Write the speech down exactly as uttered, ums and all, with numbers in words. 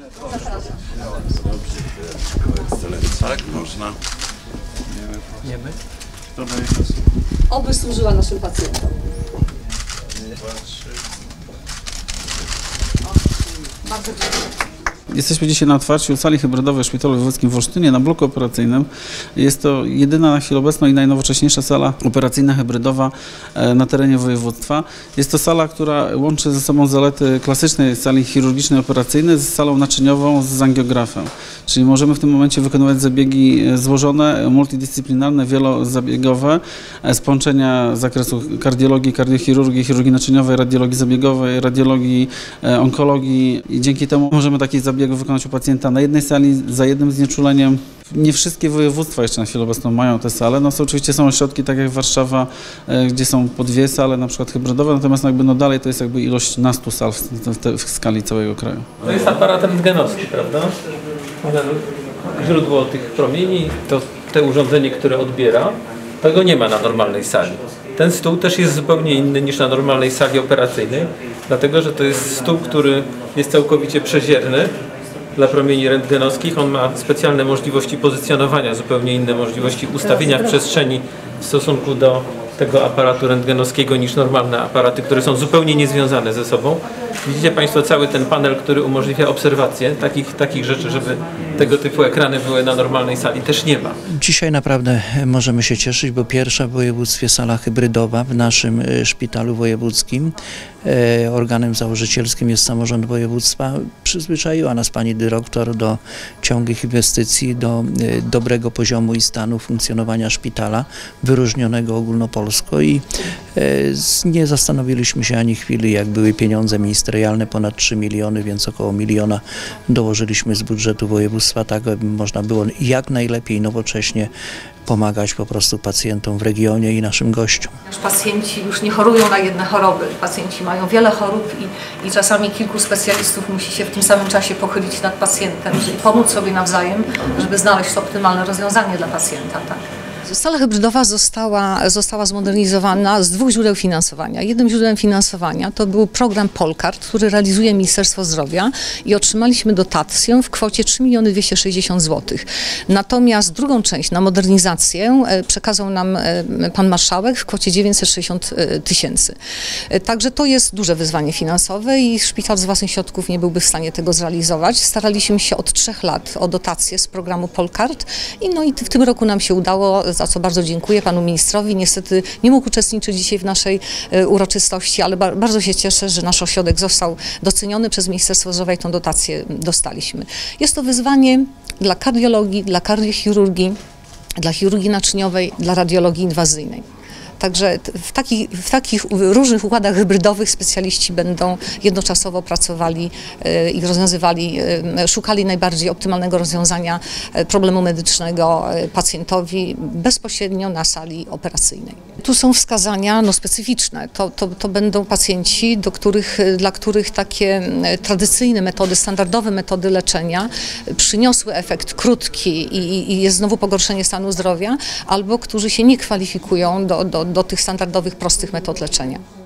Tak, można. Wiemy. Oby służyła naszym pacjentom. Bardzo dziękuję. Jesteśmy dzisiaj na otwarciu sali hybrydowej w Szpitalu Wojewódzkim w Olsztynie na bloku operacyjnym. Jest to jedyna na chwilę obecną i najnowocześniejsza sala operacyjna hybrydowa na terenie województwa. Jest to sala, która łączy ze sobą zalety klasycznej sali chirurgicznej operacyjnej z salą naczyniową z angiografem. Czyli możemy w tym momencie wykonywać zabiegi złożone, multidyscyplinarne, wielozabiegowe z połączenia zakresu kardiologii, kardiochirurgii, chirurgii naczyniowej, radiologii zabiegowej, radiologii, onkologii i dzięki temu możemy taki zabieg wykonać u pacjenta na jednej sali, za jednym znieczuleniem. Nie wszystkie województwa jeszcze na chwilę obecną mają te sale. No, są, oczywiście są ośrodki, tak jak Warszawa, e, gdzie są po dwie sale, na przykład hybrydowe, natomiast no, jakby, no, dalej to jest jakby ilość nastu sal w, w, w skali całego kraju. To jest aparat rentgenowski, prawda? Źródło tych promieni, to te urządzenie, które odbiera, tego nie ma na normalnej sali. Ten stół też jest zupełnie inny niż na normalnej sali operacyjnej, dlatego że to jest stół, który jest całkowicie przezierny dla promieni rentgenowskich. On ma specjalne możliwości pozycjonowania, zupełnie inne możliwości ustawienia w przestrzeni w stosunku do tego aparatu rentgenowskiego niż normalne aparaty, które są zupełnie niezwiązane ze sobą. Widzicie Państwo cały ten panel, który umożliwia obserwację takich, takich rzeczy, żeby tego typu ekrany były na normalnej sali, też nie ma. Dzisiaj naprawdę możemy się cieszyć, bo pierwsza w województwie sala hybrydowa w naszym szpitalu wojewódzkim. Organem założycielskim jest samorząd województwa. Przyzwyczaiła nas pani dyrektor do ciągłych inwestycji, do dobrego poziomu i stanu funkcjonowania szpitala, wyróżnionego ogólnopolsko i nie zastanowiliśmy się ani chwili, jak były pieniądze ministerialne, ponad trzy miliony, więc około miliona dołożyliśmy z budżetu województwa, tak aby można było jak najlepiej nowocześnie pomagać po prostu pacjentom w regionie i naszym gościom. Pacjenci już nie chorują na jedne choroby. Pacjenci mają wiele chorób i, i czasami kilku specjalistów musi się w tym samym czasie pochylić nad pacjentem i pomóc sobie nawzajem, żeby znaleźć optymalne rozwiązanie dla pacjenta. Tak? Sala hybrydowa została, została zmodernizowana z dwóch źródeł finansowania. Jednym źródłem finansowania to był program Polkart, który realizuje Ministerstwo Zdrowia i otrzymaliśmy dotację w kwocie trzy miliony dwieście sześćdziesiąt złotych. Natomiast drugą część na modernizację przekazał nam pan marszałek w kwocie dziewięćset sześćdziesiąt tysięcy. Także to jest duże wyzwanie finansowe i szpital z własnych środków nie byłby w stanie tego zrealizować. Staraliśmy się od trzech lat o dotację z programu Polkart i no i w tym roku nam się udało, za co bardzo dziękuję panu ministrowi. Niestety nie mógł uczestniczyć dzisiaj w naszej uroczystości, ale bardzo się cieszę, że nasz ośrodek został doceniony przez Ministerstwo Zdrowia i tę dotację dostaliśmy. Jest to wyzwanie dla kardiologii, dla kardiochirurgii, dla chirurgii naczyniowej, dla radiologii inwazyjnej. Także w takich, w takich różnych układach hybrydowych specjaliści będą jednoczasowo pracowali i rozwiązywali, szukali najbardziej optymalnego rozwiązania problemu medycznego pacjentowi bezpośrednio na sali operacyjnej. Tu są wskazania no, specyficzne. To, to, to będą pacjenci, do których, dla których takie tradycyjne metody, standardowe metody leczenia przyniosły efekt krótki i, i jest znowu pogorszenie stanu zdrowia, albo którzy się nie kwalifikują do, do do tych standardowych, prostych metod leczenia.